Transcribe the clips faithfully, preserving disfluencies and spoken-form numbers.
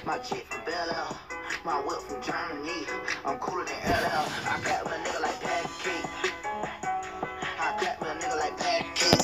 My chick from Bel Air, my whip from Germany. I'm cooler than L L. I clap with a nigga like Patty Cake. I clap with a nigga like Patty Cake.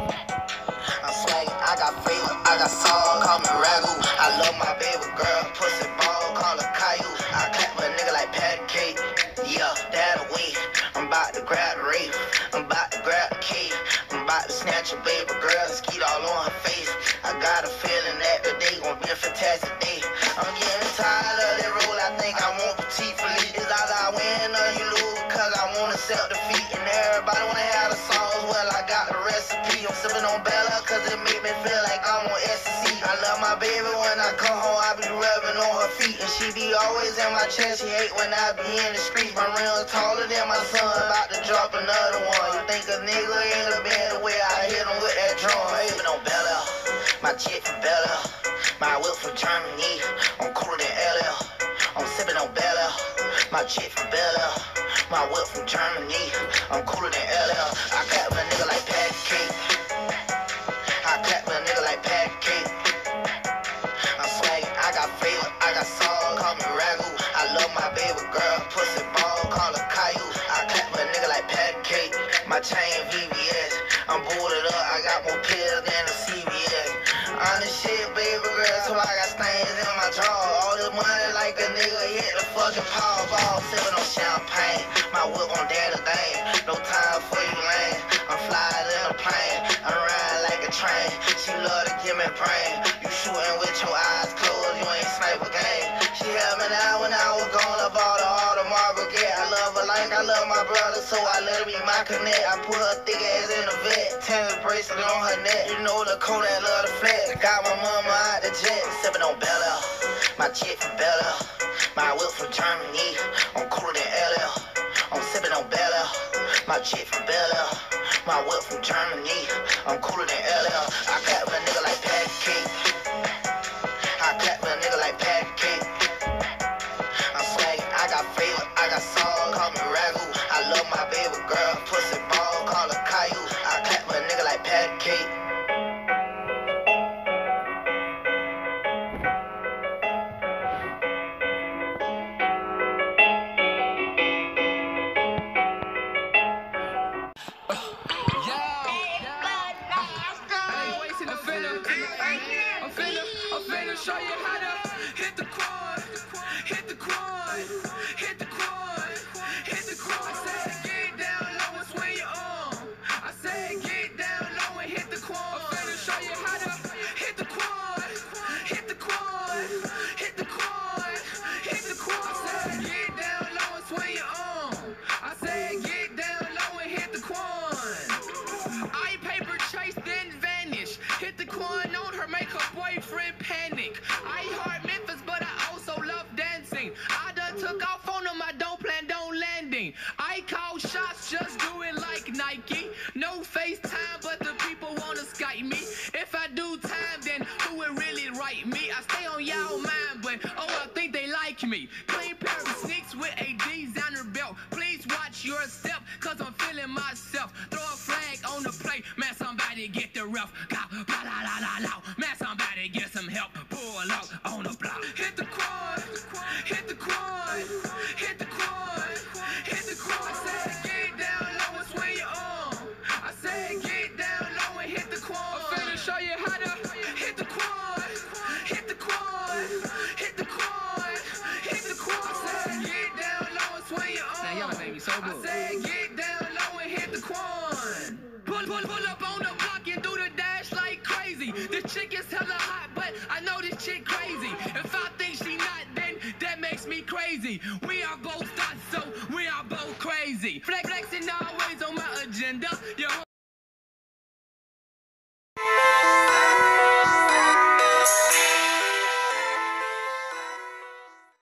I'm swaggin', I got flavor, I got salt, call me Ragu. I love my baby girl, pussy ball, call her Caillou. I clap with a nigga like Patty Cake. Yeah, that away. I'm about to grab the rape. I'm about to grab the key. I'm about to snatch a baby girl and skeet all on her face. I got a feeling that today gon' be a fantastic day. I'm getting tired of that roll. I think I want petite Philippe. It's either I win or you lose, cause I wanna accept defeat. And everybody wanna have the sauce. Well, I got the recipe. I'm sipping on Bella cause it make me feel like I'm on ecstasy. I love my baby when I come home. I be rubbing on her feet. And she be always in my chest. She hate when I be in the streets. My rims taller than my son. About to drop another one. You think a nigga in the bed the way I hit him with that drum. Sipping on Bella. My chick from Bel Air, my whip from Germany. I'm cooler than L L. I'm sipping on Bel Air. My chick from Bel Air, my whip from Germany. I'm cooler than L L. I clap with a nigga like Patty Cake. I clap with a nigga like Patty Cake. I'm swaggin', I got flavor, I got salt, call me Ragu. I love my baby girl, pussy ball, call her Caillou. I clap with a nigga like Patty Cake. My chain V V S, I'm booted up, I got more pills than a C V S. On this shit, baby girl, so I got stains in my jaw. All this money like a nigga hit the fucking Powerball. Sippin' on champagne, my whip on daddy thing. No time for you lame, I'm flying in a plane. I'm riding like a train, she love to give me brain. You shooting with your eyes closed, you ain't sniper game. She held me down when I was gone, I bought her all the marble get. I love her like I love my brother, so I let her be my connect. I put her thick ass in the vet, tennis bracelet on her neck. You know the Kodak love the flex. Got my mama out the jet, sippin' on Bel Air. My chick from Bel Air, my whip from Germany. I'm cooler than L L. I'm sippin' on Bel Air. My chick from Bel Air, my whip from Germany. I'm cooler than L L. I clap with a nigga like Patty Cake. I clap with a nigga like Patty Cake. I'm swaggin', I got flavor, I got salt, call me Ragu. I love my baby girl, pussy ball, call her Caillou. I clap with a nigga like Patty Cake. Show you how to hit the quad, hit the quad, hit the quad, hit the quad. I said get down low and swing your arm. I said get down low and hit the quad. I'm finna show you how to hit the quad, hit the quad, hit the quad, hit the quad. I said get down low and swing your arm. I said get down low and hit the quad. I paper chase then vanish. Hit the quad on her, make her boyfriend panic. I heart Memphis, but I also love dancing. I done took off on them, I don't plan on landing. I call shots, just do it like Nike. No FaceTime, but the people wanna Skype me. If I do time, then who would really write me? I stay on y'all mind, but oh, I think they like me. Clean pair of sneaks with a designer belt. Please watch your step, cause I'm feeling myself. Throw a flag on the plate, man, somebody get the ref. Blah, blah, la, la, la. Man, somebody get some help. Pull up on the block. Hit the quad, hit the quad, hit the quad, hit the quad. I said get down low and swing your arm. I said get down low and hit the quad. I'm finna show you how to hit the quad, hit the quad, hit the quad, hit the quad. I said get down low and swing your arm. Now y'all made me so good. I said get down low and hit the quad. Pull, pull, pull up on the block and do the dash like crazy. This chick is hella hot, but I know this chick crazy. If I think she not, then that makes me crazy. We are both thoughts, so we are both crazy. Flex, flexing always on my agenda. You